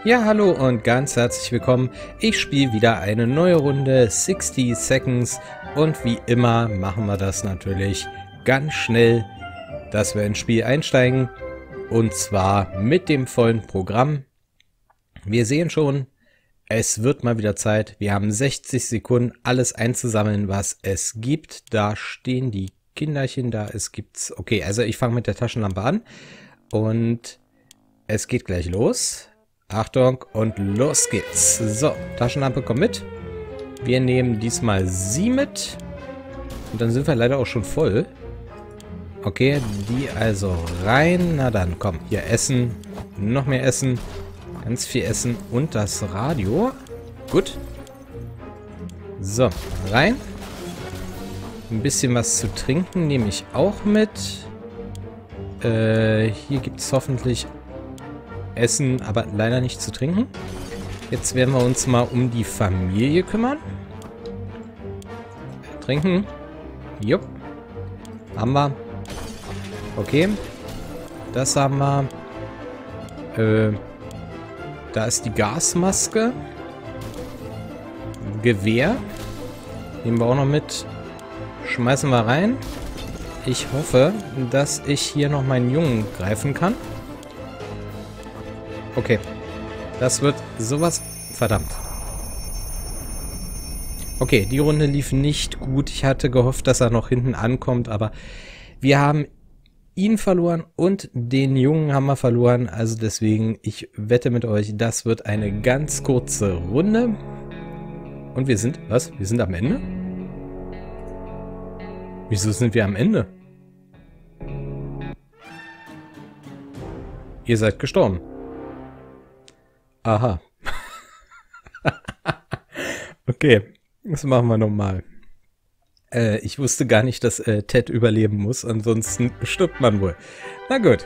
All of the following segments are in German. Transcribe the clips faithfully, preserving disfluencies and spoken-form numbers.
Ja, hallo und ganz herzlich willkommen. Ich spiele wieder eine neue Runde sixty Seconds und wie immer machen wir das natürlich ganz schnell, dass wir ins Spiel einsteigen und zwar mit dem vollen Programm. Wir sehen schon, es wird mal wieder Zeit. Wir haben sechzig Sekunden, alles einzusammeln, was es gibt. Da stehen die Kinderchen, da es gibt's. Okay, also ich fange mit der Taschenlampe an und es geht gleich los. Achtung und los geht's. So, Taschenlampe kommt mit. Wir nehmen diesmal sie mit. Und dann sind wir leider auch schon voll. Okay, die also rein. Na dann, komm, hier essen. Noch mehr essen. Ganz viel essen. Und das Radio. Gut. So, rein. Ein bisschen was zu trinken nehme ich auch mit. Äh, hier gibt es hoffentlich Essen, aber leider nicht zu trinken. Jetzt werden wir uns mal um die Familie kümmern. Trinken. Jupp. Haben wir. Okay. Das haben wir. Äh, da ist die Gasmaske. Gewehr. Nehmen wir auch noch mit. Schmeißen wir rein. Ich hoffe, dass ich hier noch meinen Jungen greifen kann. Okay. Das wird sowas... Verdammt. Okay, die Runde lief nicht gut. Ich hatte gehofft, dass er noch hinten ankommt, aber wir haben ihn verloren und den Jungen haben wir verloren. Also deswegen, ich wette mit euch, das wird eine ganz kurze Runde. Und wir sind... Was? Wir sind am Ende? Wieso sind wir am Ende? Ihr seid gestorben. Aha. Okay, das machen wir nochmal. Äh, ich wusste gar nicht, dass äh, Ted überleben muss, ansonsten stirbt man wohl. Na gut.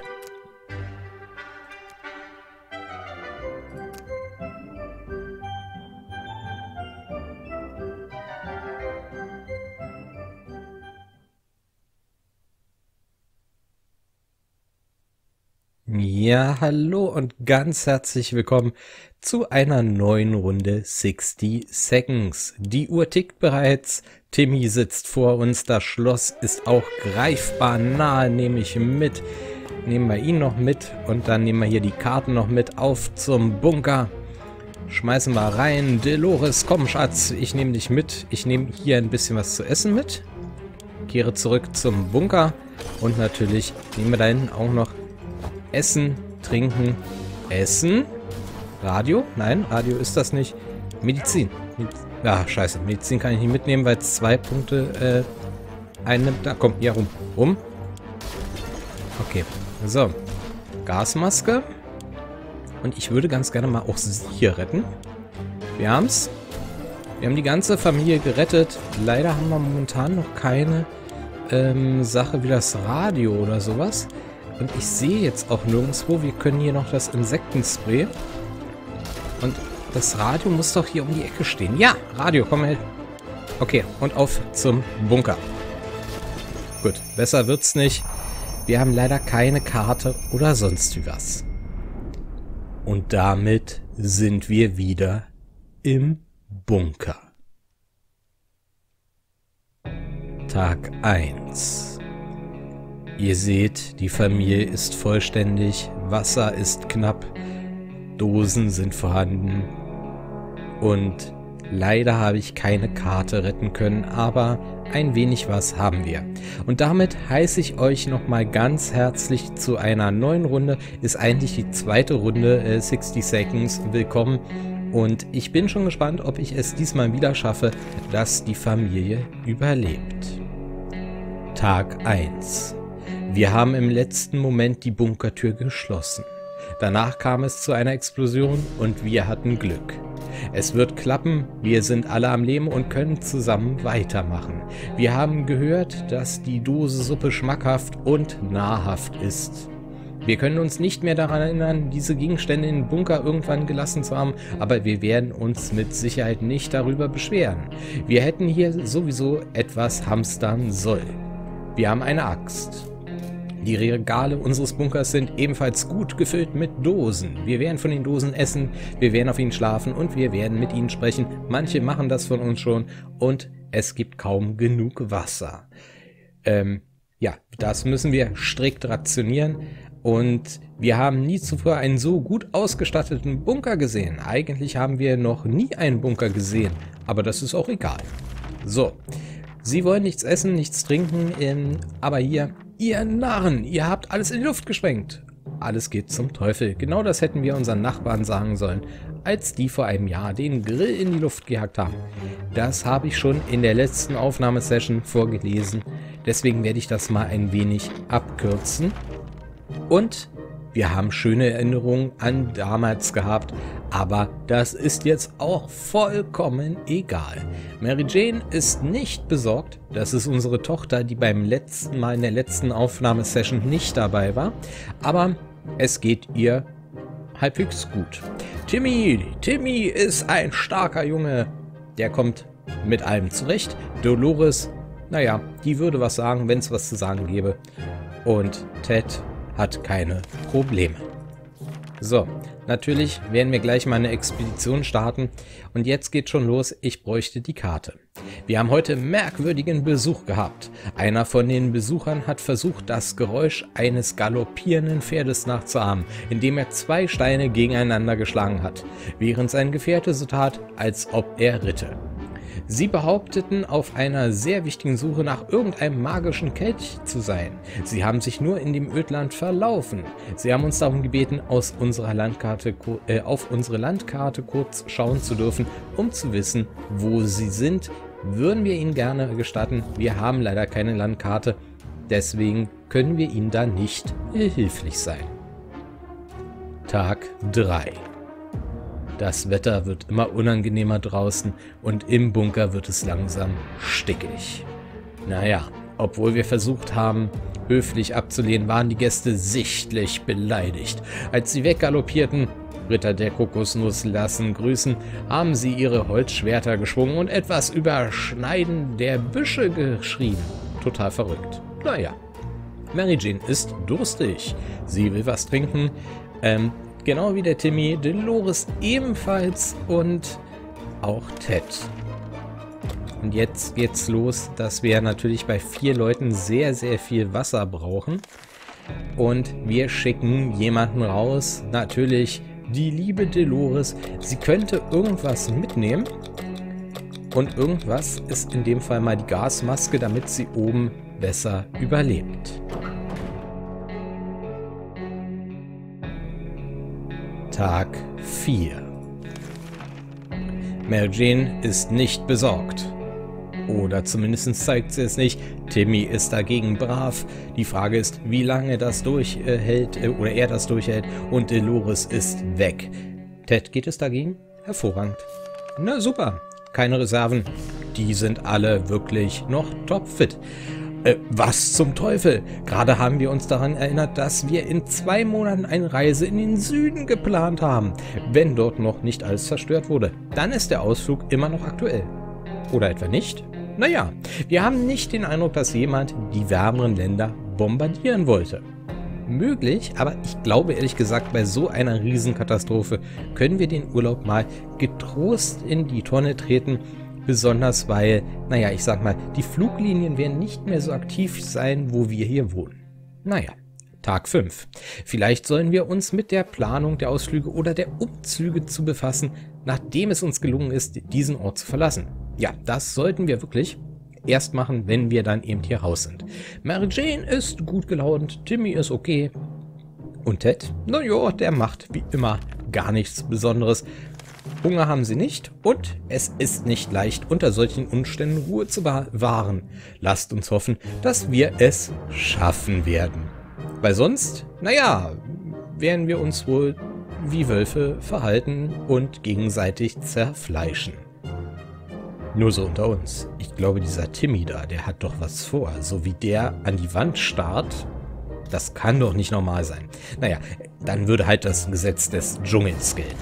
Ja, hallo und ganz herzlich willkommen zu einer neuen Runde sixty Seconds. Die Uhr tickt bereits, Timmy sitzt vor uns, das Schloss ist auch greifbar nahe, nehme ich mit. Nehmen wir ihn noch mit und dann nehmen wir hier die Karten noch mit auf zum Bunker. Schmeißen wir rein. Dolores, komm Schatz, ich nehme dich mit. Ich nehme hier ein bisschen was zu essen mit. Kehre zurück zum Bunker und natürlich nehmen wir da hinten auch noch Essen, trinken, essen. Radio? Nein, Radio ist das nicht. Medizin. Mediz ah, scheiße. Medizin kann ich nicht mitnehmen, weil es zwei Punkte äh, einnimmt. Da, komm, hier rum. Rum. Okay. So. Gasmaske. Und ich würde ganz gerne mal auch sie hier retten. Wir haben's. Wir haben die ganze Familie gerettet. Leider haben wir momentan noch keine ähm, Sache wie das Radio oder sowas. Und ich sehe jetzt auch nirgendwo, wir können hier noch das Insektenspray. Und das Radio muss doch hier um die Ecke stehen. Ja, Radio, komm her. Okay, und auf zum Bunker. Gut, besser wird's nicht. Wir haben leider keine Karte oder sonst wie was. Und damit sind wir wieder im Bunker. Tag eins. Ihr seht, die Familie ist vollständig, Wasser ist knapp, Dosen sind vorhanden und leider habe ich keine Karte retten können, aber ein wenig was haben wir. Und damit heiße ich euch nochmal ganz herzlich zu einer neuen Runde, ist eigentlich die zweite Runde äh, sixty Seconds, willkommen. Und ich bin schon gespannt, ob ich es diesmal wieder schaffe, dass die Familie überlebt. Tag eins. Wir haben im letzten Moment die Bunkertür geschlossen. Danach kam es zu einer Explosion und wir hatten Glück. Es wird klappen, wir sind alle am Leben und können zusammen weitermachen. Wir haben gehört, dass die Dose Suppe schmackhaft und nahrhaft ist. Wir können uns nicht mehr daran erinnern, diese Gegenstände in den Bunker irgendwann gelassen zu haben, aber wir werden uns mit Sicherheit nicht darüber beschweren. Wir hätten hier sowieso etwas hamstern sollen. Wir haben eine Axt. Die Regale unseres Bunkers sind ebenfalls gut gefüllt mit Dosen. Wir werden von den Dosen essen, wir werden auf ihnen schlafen und wir werden mit ihnen sprechen. Manche machen das von uns schon und es gibt kaum genug Wasser. Ähm, ja, das müssen wir strikt rationieren und wir haben nie zuvor einen so gut ausgestatteten Bunker gesehen. Eigentlich haben wir noch nie einen Bunker gesehen, aber das ist auch egal. So, Sie wollen nichts essen, nichts trinken, ähm, aber hier, ihr Narren, ihr habt alles in die Luft gesprengt. Alles geht zum Teufel. Genau das hätten wir unseren Nachbarn sagen sollen, als die vor einem Jahr den Grill in die Luft gejagt haben. Das habe ich schon in der letzten Aufnahmesession vorgelesen. Deswegen werde ich das mal ein wenig abkürzen. Und wir haben schöne Erinnerungen an damals gehabt, aber das ist jetzt auch vollkommen egal. Mary Jane ist nicht besorgt. Das ist unsere Tochter, die beim letzten Mal in der letzten Aufnahmesession nicht dabei war. Aber es geht ihr halbwegs gut. Timmy, Timmy ist ein starker Junge. Der kommt mit allem zurecht. Dolores, naja, die würde was sagen, wenn es was zu sagen gäbe. Und Ted hat keine Probleme. So, natürlich werden wir gleich mal eine Expedition starten. Und jetzt geht schon los, ich bräuchte die Karte. Wir haben heute merkwürdigen Besuch gehabt. Einer von den Besuchern hat versucht, das Geräusch eines galoppierenden Pferdes nachzuahmen, indem er zwei Steine gegeneinander geschlagen hat, während sein Gefährte so tat, als ob er ritte. Sie behaupteten, auf einer sehr wichtigen Suche nach irgendeinem magischen Kelch zu sein. Sie haben sich nur in dem Ödland verlaufen. Sie haben uns darum gebeten, aus unserer Landkarte, äh, auf unsere Landkarte kurz schauen zu dürfen, um zu wissen, wo sie sind. Würden wir ihnen gerne gestatten. Wir haben leider keine Landkarte, deswegen können wir ihnen da nicht behilflich sein. Tag drei. Das Wetter wird immer unangenehmer draußen und im Bunker wird es langsam stickig. Naja, obwohl wir versucht haben, höflich abzulehnen, waren die Gäste sichtlich beleidigt. Als sie weggaloppierten, Ritter der Kokosnuss lassen grüßen, haben sie ihre Holzschwerter geschwungen und etwas über Schneiden der Büsche geschrien. Total verrückt. Naja, Mary Jane ist durstig. Sie will was trinken, ähm, genau wie der Timmy, Dolores ebenfalls und auch Ted. Und jetzt geht's los, dass wir natürlich bei vier Leuten sehr, sehr viel Wasser brauchen. Und wir schicken jemanden raus, natürlich die liebe Dolores. Sie könnte irgendwas mitnehmen. Und irgendwas ist in dem Fall mal die Gasmaske, damit sie oben besser überlebt. Tag vier. Mary Jane ist nicht besorgt. Oder zumindest zeigt sie es nicht. Timmy ist dagegen brav. Die Frage ist, wie lange das durchhält äh, oder er das durchhält. Und Dolores ist weg. Ted, geht es dagegen? Hervorragend. Na super. Keine Reserven. Die sind alle wirklich noch topfit. Äh, was zum Teufel? Gerade haben wir uns daran erinnert, dass wir in zwei Monaten eine Reise in den Süden geplant haben. Wenn dort noch nicht alles zerstört wurde, dann ist der Ausflug immer noch aktuell. Oder etwa nicht? Naja, wir haben nicht den Eindruck, dass jemand die wärmeren Länder bombardieren wollte. Möglich, aber ich glaube ehrlich gesagt, bei so einer Riesenkatastrophe können wir den Urlaub mal getrost in die Tonne treten. Besonders weil, naja, ich sag mal, die Fluglinien werden nicht mehr so aktiv sein, wo wir hier wohnen. Naja, Tag fünf. Vielleicht sollen wir uns mit der Planung der Ausflüge oder der Umzüge zu befassen, nachdem es uns gelungen ist, diesen Ort zu verlassen. Ja, das sollten wir wirklich erst machen, wenn wir dann eben hier raus sind. Mary Jane ist gut gelaunt, Timmy ist okay. Und Ted? Na ja, der macht wie immer gar nichts Besonderes. Hunger haben sie nicht und es ist nicht leicht, unter solchen Umständen Ruhe zu bewahren. Lasst uns hoffen, dass wir es schaffen werden. Weil sonst, naja, werden wir uns wohl wie Wölfe verhalten und gegenseitig zerfleischen. Nur so unter uns. Ich glaube, dieser Timmy da, der hat doch was vor. So wie der an die Wand starrt, das kann doch nicht normal sein. Naja, dann würde halt das Gesetz des Dschungels gelten.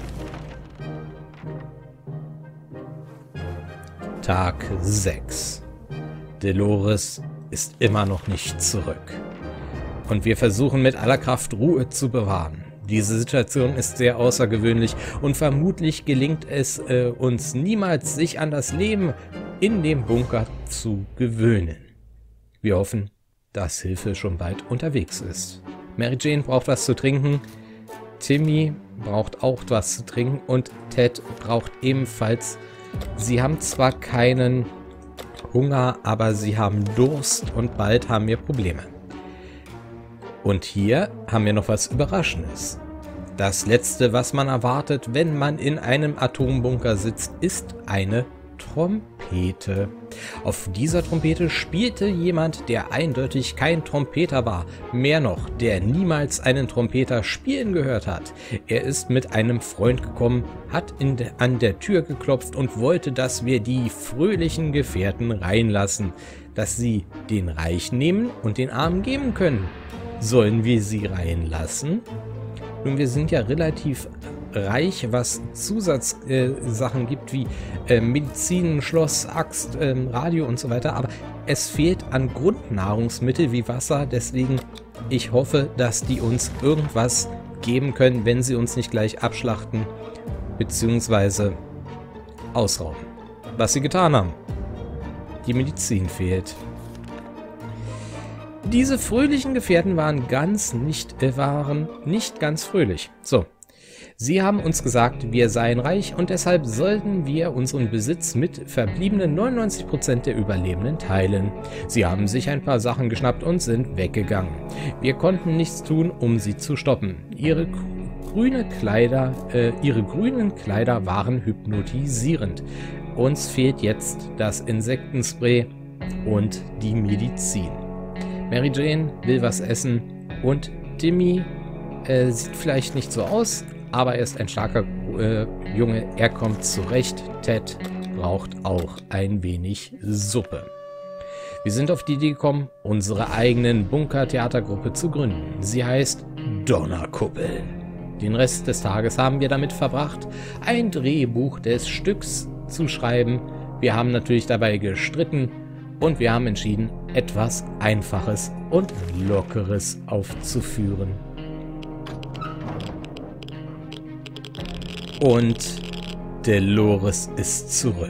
Tag sechs. Dolores ist immer noch nicht zurück. Und wir versuchen mit aller Kraft Ruhe zu bewahren. Diese Situation ist sehr außergewöhnlich und vermutlich gelingt es äh, uns niemals, sich an das Leben in dem Bunker zu gewöhnen. Wir hoffen, dass Hilfe schon bald unterwegs ist. Mary Jane braucht was zu trinken, Timmy braucht auch was zu trinken und Ted braucht ebenfalls. Sie haben zwar keinen Hunger, aber sie haben Durst und bald haben wir Probleme. Und hier haben wir noch was Überraschendes. Das Letzte, was man erwartet, wenn man in einem Atombunker sitzt, ist eine Trompete. Auf dieser Trompete spielte jemand, der eindeutig kein Trompeter war. Mehr noch, der niemals einen Trompeter spielen gehört hat. Er ist mit einem Freund gekommen, hat in de, an der Tür geklopft und wollte, dass wir die fröhlichen Gefährten reinlassen, dass sie den Reichen nehmen und den Armen geben können. Sollen wir sie reinlassen? Nun, wir sind ja relativ reich, was Zusatzsachen äh, gibt, wie äh, Medizin, Schloss, Axt, äh, Radio und so weiter, aber es fehlt an Grundnahrungsmittel wie Wasser, deswegen ich hoffe, dass die uns irgendwas geben können, wenn sie uns nicht gleich abschlachten bzw. ausrauben. Was sie getan haben. Die Medizin fehlt. Diese fröhlichen Gefährten waren ganz nicht, äh, waren nicht ganz fröhlich. So. Sie haben uns gesagt, wir seien reich und deshalb sollten wir unseren Besitz mit verbliebenen neunundneunzig Prozent der Überlebenden teilen. Sie haben sich ein paar Sachen geschnappt und sind weggegangen. Wir konnten nichts tun, um sie zu stoppen. Ihre grüne Kleider, äh, ihre grünen Kleider waren hypnotisierend. Uns fehlt jetzt das Insektenspray und die Medizin. Mary Jane will was essen und Timmy äh, sieht vielleicht nicht so aus, aber er ist ein starker äh, Junge, er kommt zurecht. Ted braucht auch ein wenig Suppe. Wir sind auf die Idee gekommen, unsere eigenen Bunker-Theatergruppe zu gründen. Sie heißt Donnerkuppel. Den Rest des Tages haben wir damit verbracht, ein Drehbuch des Stücks zu schreiben. Wir haben natürlich dabei gestritten und wir haben entschieden, etwas Einfaches und Lockeres aufzuführen. Und Dolores ist zurück.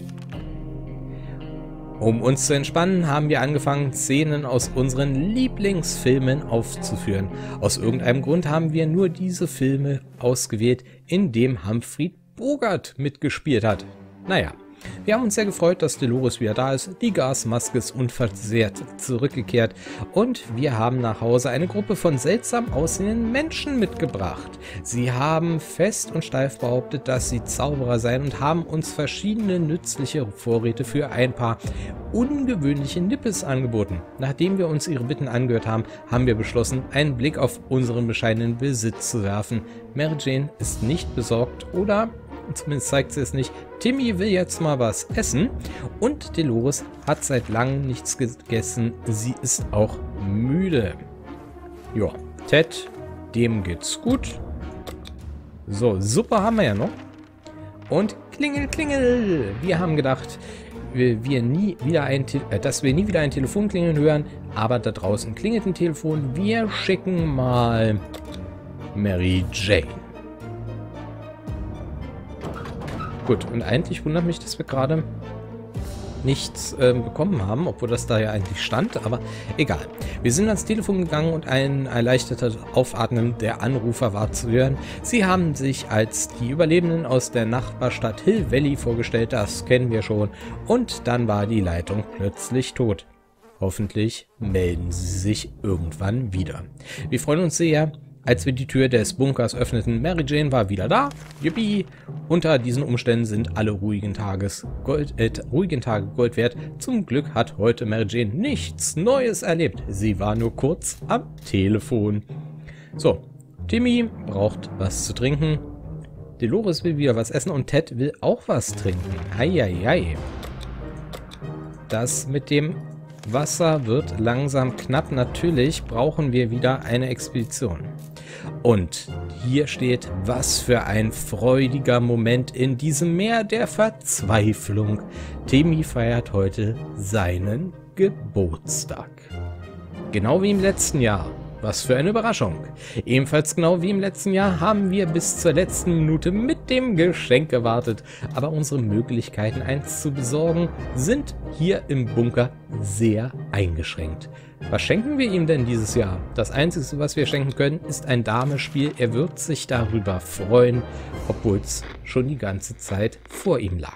Um uns zu entspannen, haben wir angefangen, Szenen aus unseren Lieblingsfilmen aufzuführen. Aus irgendeinem Grund haben wir nur diese Filme ausgewählt, in dem Humphrey Bogart mitgespielt hat. Naja, wir haben uns sehr gefreut, dass Dolores wieder da ist. Die Gasmaske ist unversehrt zurückgekehrt und wir haben nach Hause eine Gruppe von seltsam aussehenden Menschen mitgebracht. Sie haben fest und steif behauptet, dass sie Zauberer seien und haben uns verschiedene nützliche Vorräte für ein paar ungewöhnliche Nippes angeboten. Nachdem wir uns ihre Bitten angehört haben, haben wir beschlossen, einen Blick auf unseren bescheidenen Besitz zu werfen. Mary Jane ist nicht besorgt oder... zumindest zeigt sie es nicht. Timmy will jetzt mal was essen und Dolores hat seit langem nichts gegessen. Sie ist auch müde. Ja, Ted, dem geht's gut. So, Suppe haben wir ja noch. Und klingel, klingel. Wir haben gedacht, wir, wir nie wieder ein äh, dass wir nie wieder ein Telefon klingeln hören, aber da draußen klingelt ein Telefon. Wir schicken mal Mary Jane. Gut, und eigentlich wundert mich, dass wir gerade nichts äh, bekommen haben, obwohl das da ja eigentlich stand, aber egal. Wir sind ans Telefon gegangen und ein erleichtertes Aufatmen der Anrufer war zu hören. Sie haben sich als die Überlebenden aus der Nachbarstadt Hill Valley vorgestellt, das kennen wir schon, und dann war die Leitung plötzlich tot. Hoffentlich melden sie sich irgendwann wieder. Wir freuen uns sehr. Als wir die Tür des Bunkers öffneten, Mary Jane war wieder da. Yippie! Unter diesen Umständen sind alle ruhigen, Tages Gold, äh, ruhigen Tage Gold wert. Zum Glück hat heute Mary Jane nichts Neues erlebt. Sie war nur kurz am Telefon. So, Timmy braucht was zu trinken. Dolores will wieder was essen und Ted will auch was trinken. Eieiei. Das mit dem Wasser wird langsam knapp. Natürlich brauchen wir wieder eine Expedition. Und hier steht, was für ein freudiger Moment in diesem Meer der Verzweiflung. Timmy feiert heute seinen Geburtstag. Genau wie im letzten Jahr Was für eine Überraschung. Ebenfalls genau wie im letzten Jahr haben wir bis zur letzten Minute mit dem Geschenk gewartet. Aber unsere Möglichkeiten, eins zu besorgen, sind hier im Bunker sehr eingeschränkt. Was schenken wir ihm denn dieses Jahr? Das Einzige, was wir schenken können, ist ein Damespiel. Er wird sich darüber freuen, obwohl es schon die ganze Zeit vor ihm lag.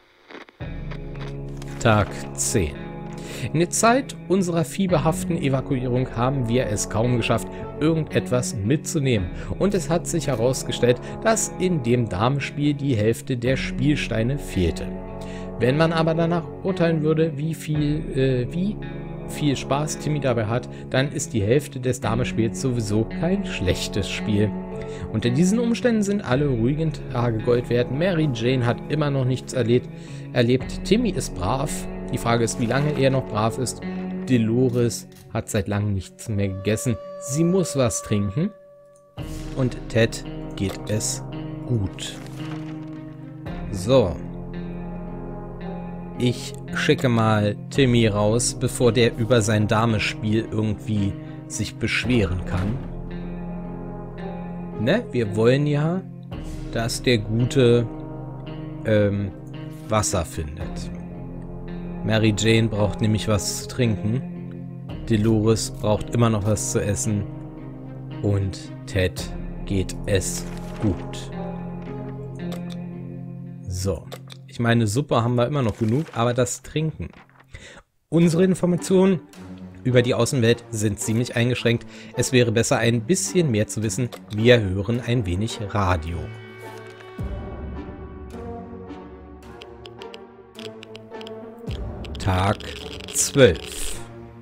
Tag zehn. In der Zeit unserer fieberhaften Evakuierung haben wir es kaum geschafft, irgendetwas mitzunehmen. Und es hat sich herausgestellt, dass in dem Damespiel die Hälfte der Spielsteine fehlte. Wenn man aber danach urteilen würde, wie viel, äh, wie viel Spaß Timmy dabei hat, dann ist die Hälfte des Damespiels sowieso kein schlechtes Spiel. Unter diesen Umständen sind alle ruhigen Tage Gold wert. Mary Jane hat immer noch nichts erlebt. erlebt. Timmy ist brav. Die Frage ist, wie lange er noch brav ist. Dolores hat seit langem nichts mehr gegessen. Sie muss was trinken. Und Ted geht es gut. So. Ich schicke mal Timmy raus, bevor der über sein Damespiel irgendwie sich beschweren kann. Ne? Wir wollen ja, dass der Gute ähm, Wasser findet. Mary Jane braucht nämlich was zu trinken. Dolores braucht immer noch was zu essen. Und Ted geht es gut. So. Ich meine, Suppe haben wir immer noch genug, aber das Trinken. Unsere Informationen über die Außenwelt sind ziemlich eingeschränkt. Es wäre besser, ein bisschen mehr zu wissen. Wir hören ein wenig Radio. Tag zwölf.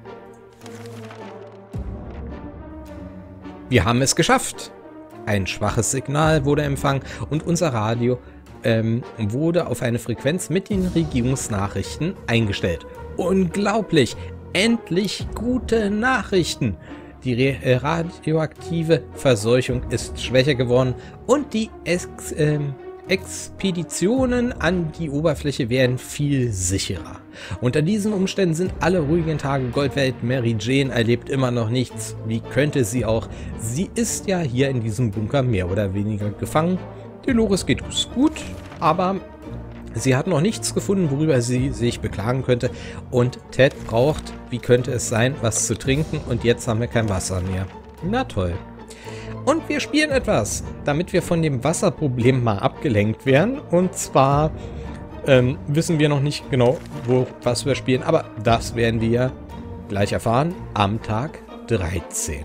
Wir haben es geschafft. Ein schwaches Signal wurde empfangen und unser Radio ähm, wurde auf eine Frequenz mit den Regierungsnachrichten eingestellt. Unglaublich! Endlich gute Nachrichten! Die Re radioaktive Verseuchung ist schwächer geworden und die Ex ähm, Expeditionen an die Oberfläche werden viel sicherer. Unter diesen Umständen sind alle ruhigen Tage Gold wert. Mary Jane erlebt immer noch nichts. Wie könnte sie auch? Sie ist ja hier in diesem Bunker mehr oder weniger gefangen. Dolores geht es gut, aber sie hat noch nichts gefunden, worüber sie sich beklagen könnte. Und Ted braucht, wie könnte es sein, was zu trinken. Und jetzt haben wir kein Wasser mehr. Na toll. Und wir spielen etwas, damit wir von dem Wasserproblem mal abgelenkt werden. Und zwar ähm, wissen wir noch nicht genau, wo, was wir spielen. Aber das werden wir gleich erfahren am Tag dreizehn.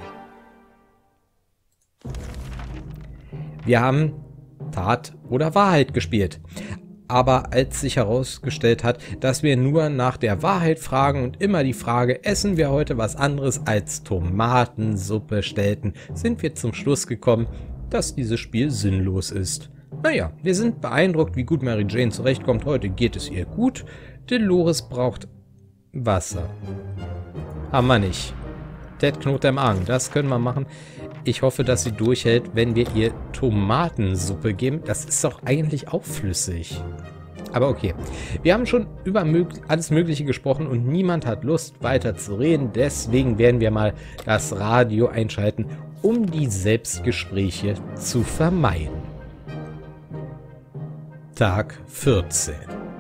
Wir haben Tat oder Wahrheit gespielt. Aber als sich herausgestellt hat, dass wir nur nach der Wahrheit fragen und immer die Frage, essen wir heute was anderes als Tomatensuppe stellten, sind wir zum Schluss gekommen, dass dieses Spiel sinnlos ist. Naja, wir sind beeindruckt, wie gut Mary Jane zurechtkommt. Heute geht es ihr gut. Dolores braucht Wasser. Haben wir nicht. Ted Knoten im Arm, das können wir machen. Ich hoffe, dass sie durchhält, wenn wir ihr Tomatensuppe geben. Das ist doch eigentlich auch flüssig. Aber okay. Wir haben schon über mög- alles Mögliche gesprochen und niemand hat Lust, weiter zu reden. Deswegen werden wir mal das Radio einschalten, um die Selbstgespräche zu vermeiden. Tag vierzehn.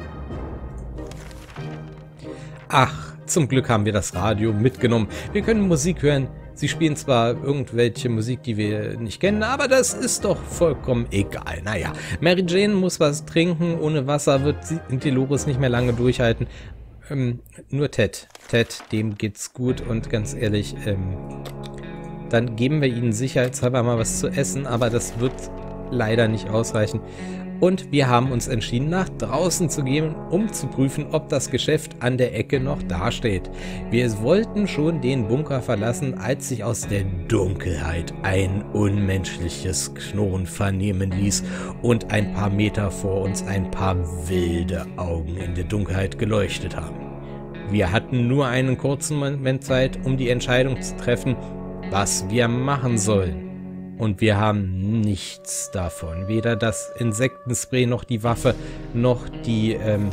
Ach, zum Glück haben wir das Radio mitgenommen. Wir können Musik hören. Sie spielen zwar irgendwelche Musik, die wir nicht kennen, aber das ist doch vollkommen egal. Naja, Mary Jane muss was trinken. Ohne Wasser wird sie Dolores nicht mehr lange durchhalten. Ähm, nur Ted. Ted, dem geht's gut und ganz ehrlich, ähm, dann geben wir ihnen sicherheitshalber mal was zu essen, aber das wird leider nicht ausreichen. Und wir haben uns entschieden, nach draußen zu gehen, um zu prüfen, ob das Geschäft an der Ecke noch dasteht. Wir wollten schon den Bunker verlassen, als sich aus der Dunkelheit ein unmenschliches Knurren vernehmen ließ und ein paar Meter vor uns ein paar wilde Augen in der Dunkelheit geleuchtet haben. Wir hatten nur einen kurzen Moment Zeit, um die Entscheidung zu treffen, was wir machen sollen. Und wir haben nichts davon. Weder das Insektenspray, noch die Waffe, noch die ähm,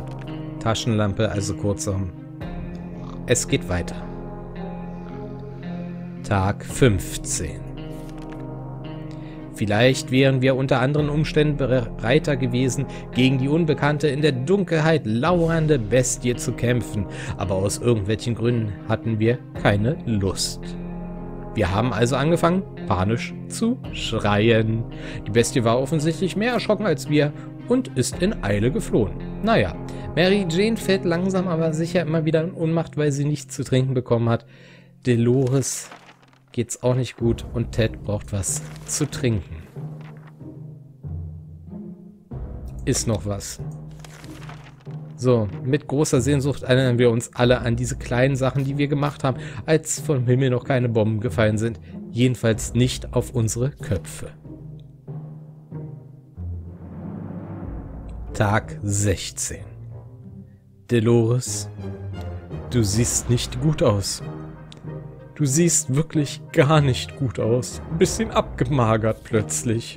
Taschenlampe. Also kurzum, es geht weiter. Tag fünfzehn. Vielleicht wären wir unter anderen Umständen bereiter gewesen, gegen die unbekannte, in der Dunkelheit lauernde Bestie zu kämpfen, aber aus irgendwelchen Gründen hatten wir keine Lust. Wir haben also angefangen, panisch zu schreien. Die Bestie war offensichtlich mehr erschrocken als wir und ist in Eile geflohen. Naja, Mary Jane fällt langsam aber sicher immer wieder in Ohnmacht, weil sie nichts zu trinken bekommen hat. Dolores geht's auch nicht gut und Ted braucht was zu trinken. Ist noch was. So, mit großer Sehnsucht erinnern wir uns alle an diese kleinen Sachen, die wir gemacht haben, als vom Himmel noch keine Bomben gefallen sind. Jedenfalls nicht auf unsere Köpfe. Tag sechzehn. Dolores, du siehst nicht gut aus. Du siehst wirklich gar nicht gut aus. Ein bisschen abgemagert plötzlich.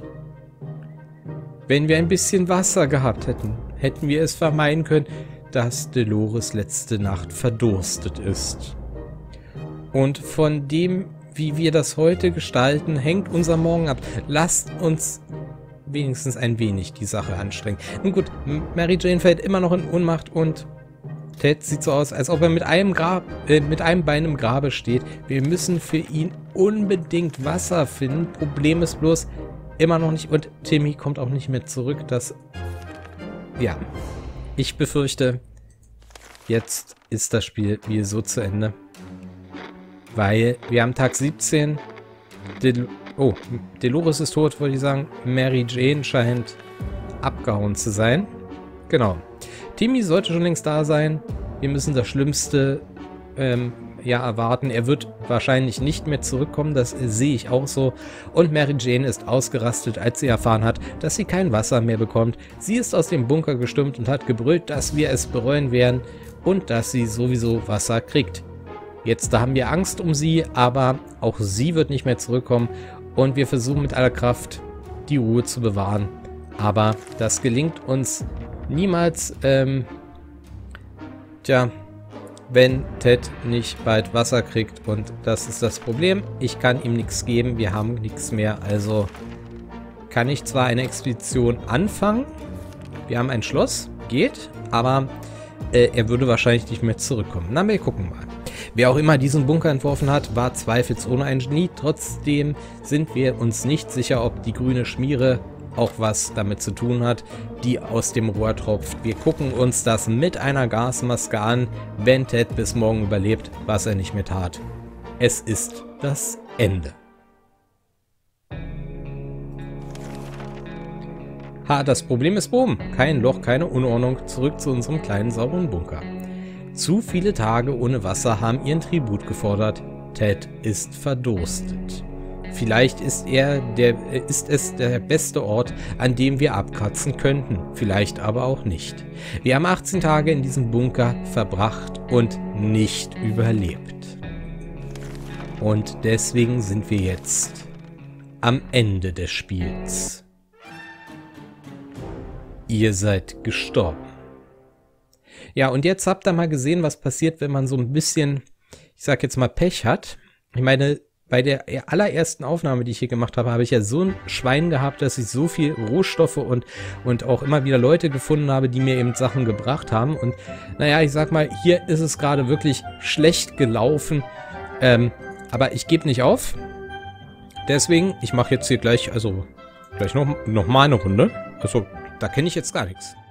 Wenn wir ein bisschen Wasser gehabt hätten, hätten wir es vermeiden können, dass Dolores letzte Nacht verdurstet ist. Und von dem, wie wir das heute gestalten, hängt unser Morgen ab. Lasst uns wenigstens ein wenig die Sache anstrengen. Nun gut, Mary Jane fällt immer noch in Ohnmacht und Ted sieht so aus, als ob er mit einem, Grab, äh, mit einem Bein im Grabe steht. Wir müssen für ihn unbedingt Wasser finden. Problem ist bloß immer noch nicht. Und Timmy kommt auch nicht mehr zurück. Das, ja, ich befürchte, jetzt ist das Spiel wie so zu Ende. Weil wir haben Tag siebzehn. Del oh, Dolores ist tot, wollte ich sagen. Mary Jane scheint abgehauen zu sein. Genau. Timmy sollte schon längst da sein. Wir müssen das Schlimmste ähm, ja erwarten. Er wird wahrscheinlich nicht mehr zurückkommen. Das sehe ich auch so. Und Mary Jane ist ausgerastet, als sie erfahren hat, dass sie kein Wasser mehr bekommt. Sie ist aus dem Bunker gestürmt und hat gebrüllt, dass wir es bereuen werden und dass sie sowieso Wasser kriegt. Jetzt da haben wir Angst um sie, aber auch sie wird nicht mehr zurückkommen. Und wir versuchen mit aller Kraft, die Ruhe zu bewahren. Aber das gelingt uns niemals, ähm, tja, wenn Ted nicht bald Wasser kriegt, und das ist das Problem. Ich kann ihm nichts geben, wir haben nichts mehr, also kann ich zwar eine Expedition anfangen, wir haben ein Schloss, geht, aber äh, er würde wahrscheinlich nicht mehr zurückkommen. Na, wir gucken mal. Wer auch immer diesen Bunker entworfen hat, war zweifelsohne ein Genie, trotzdem sind wir uns nicht sicher, ob die grüne Schmiere auch was damit zu tun hat, die aus dem Rohr tropft. Wir gucken uns das mit einer Gasmaske an, wenn Ted bis morgen überlebt, was er nicht mehr tat. Es ist das Ende. Ha, das Problem ist behoben. Kein Loch, keine Unordnung. Zurück zu unserem kleinen sauberen Bunker. Zu viele Tage ohne Wasser haben ihren Tribut gefordert. Ted ist verdurstet. Vielleicht ist, er der, ist es der beste Ort, an dem wir abkratzen könnten. Vielleicht aber auch nicht. Wir haben achtzehn Tage in diesem Bunker verbracht und nicht überlebt. Und deswegen sind wir jetzt am Ende des Spiels. Ihr seid gestorben. Ja, und jetzt habt ihr mal gesehen, was passiert, wenn man so ein bisschen, ich sag jetzt mal, Pech hat. Ich meine, bei der allerersten Aufnahme, die ich hier gemacht habe, habe ich ja so ein Schwein gehabt, dass ich so viel Rohstoffe und, und auch immer wieder Leute gefunden habe, die mir eben Sachen gebracht haben. Und naja, ich sag mal, hier ist es gerade wirklich schlecht gelaufen. Ähm, aber ich gebe nicht auf. Deswegen, ich mache jetzt hier gleich, also gleich noch, noch mal eine Runde. Also, da kenne ich jetzt gar nichts.